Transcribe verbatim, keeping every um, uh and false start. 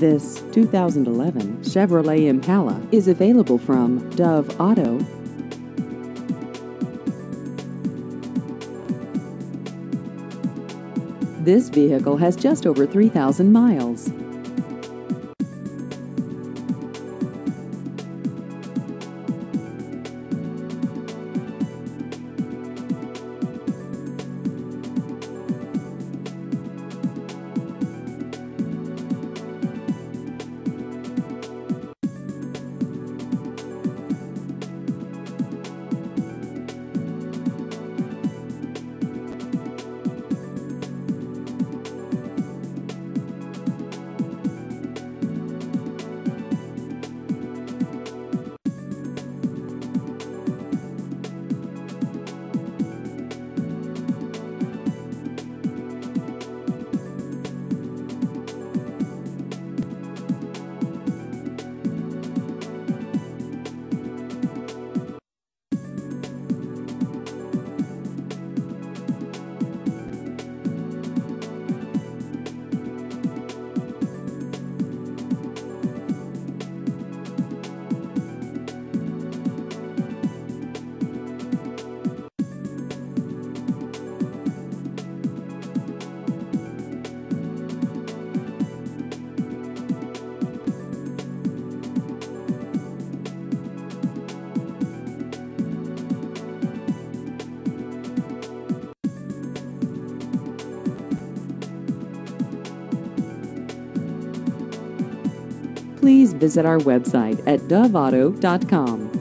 This two thousand eleven Chevrolet Impala is available from Dove Auto. This vehicle has just over three thousand miles. Please visit our website at dove auto dot com.